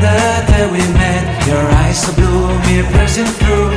the day we met. Your eyes so blue, me piercing through.